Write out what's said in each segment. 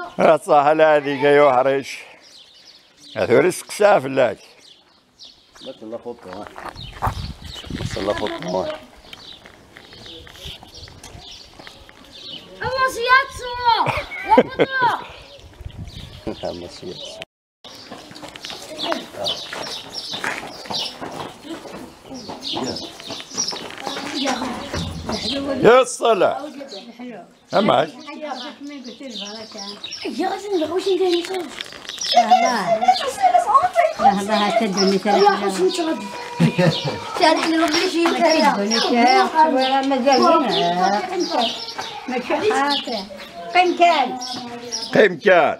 الصحة هذيك يا حريش هذول السقساء فلاك بس الله خطوة بس الله خطوة الله سياتسو لا بطلع الله سياتسو يا الصلاة أماش يا غزن واش ندير نصوص لحظة هتدوني يا حسن تغدي تعرف لي ربي شي ماشي خاطر قيم كان قيم كان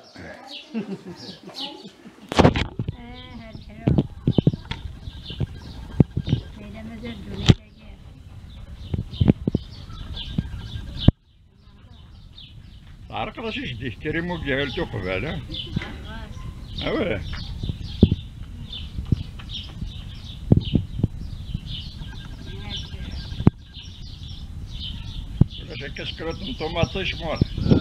عارف راسي شدي تريمو ديالتو قباله اواه ولا كسكروت طوماطيش مور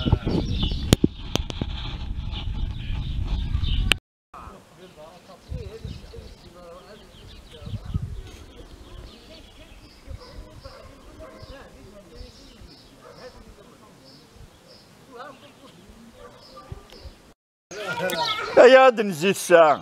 يا نزيد الساعة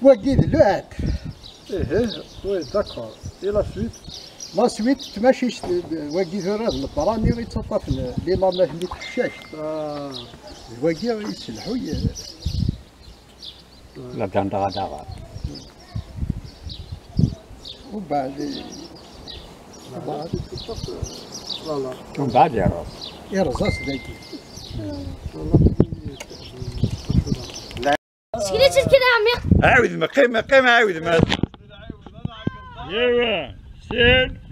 وكيد لعب. ايه وي داكور اي لا سويت. لا سويت تماشيش وكيد راه البراني غيتسطف لي ماما اللي تحشاش. وكيد يسلحو لا كان غدا وبعد فوالا ومن بعد يرص يرزاس داكي. سكريت كده عمي. عاود ما قيم عاود ما. ايوا سير.